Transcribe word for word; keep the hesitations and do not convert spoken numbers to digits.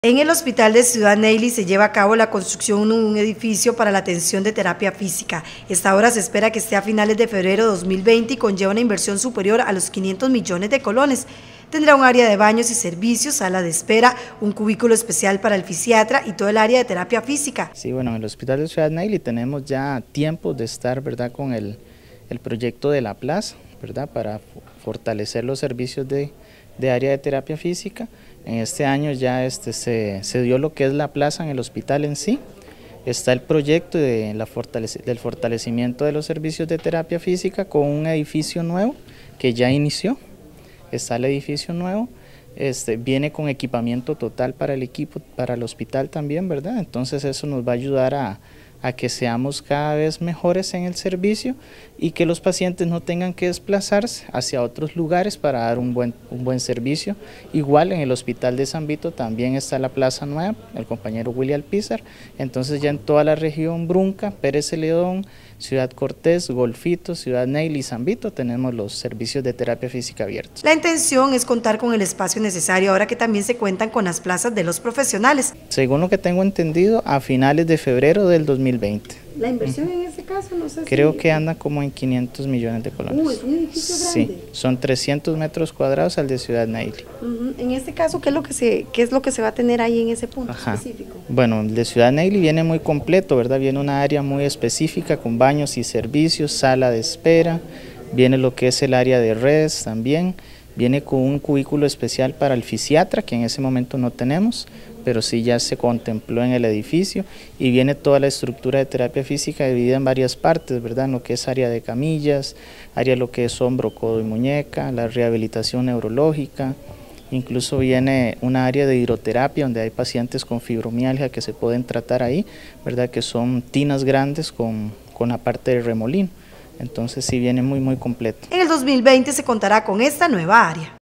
En el Hospital de Ciudad Neyli se lleva a cabo la construcción de un edificio para la atención de terapia física. Esta obra se espera que esté a finales de febrero de dos mil veinte y conlleva una inversión superior a los quinientos millones de colones. Tendrá un área de baños y servicios, sala de espera, un cubículo especial para el fisiatra y todo el área de terapia física. Sí, bueno, en el Hospital de Ciudad Neyli tenemos ya tiempo de estar, ¿verdad?, con el, el proyecto de la plaza, ¿verdad?, para fortalecer los servicios de, de área de terapia física. En este año ya este, se, se dio lo que es la plaza en el hospital en sí. Está el proyecto de la fortalece, del fortalecimiento de los servicios de terapia física con un edificio nuevo que ya inició. Está el edificio nuevo, este, viene con equipamiento total para el equipo, para el hospital también, ¿verdad? Entonces eso nos va a ayudar a, a que seamos cada vez mejores en el servicio y que los pacientes no tengan que desplazarse hacia otros lugares para dar un buen, un buen servicio. Igual en el Hospital de San Vito también está la Plaza Nueva, el compañero William Alpizar. Entonces ya en toda la región Brunca, Pérez Celedón, Ciudad Cortés, Golfito, Ciudad Neyli y San Vito tenemos los servicios de terapia física abiertos. La intención es contar con el espacio necesario ahora que también se cuentan con las plazas de los profesionales. Según lo que tengo entendido, a finales de febrero del dos mil veinte. La inversión uh-huh. en ese caso, no sé Creo si... que anda como en quinientos millones de colones. Uh, es un edificio grande. Sí, son trescientos metros cuadrados al de Ciudad Neyli. Uh-huh. En este caso, ¿qué es lo que se, qué es lo que se va a tener ahí en ese punto Ajá. específico? Bueno, el de Ciudad Neyli viene muy completo, ¿verdad? Viene una área muy específica con baños y servicios, sala de espera, viene lo que es el área de redes también, viene con un cubículo especial para el fisiatra, que en ese momento no tenemos, pero sí ya se contempló en el edificio, y viene toda la estructura de terapia física dividida en varias partes, ¿verdad? En lo que es área de camillas, área lo que es hombro, codo y muñeca, la rehabilitación neurológica, incluso viene una área de hidroterapia donde hay pacientes con fibromialgia que se pueden tratar ahí, ¿verdad? Que son tinas grandes con, con la parte de remolino. Entonces sí viene muy muy completo. En el dos mil veinte se contará con esta nueva área.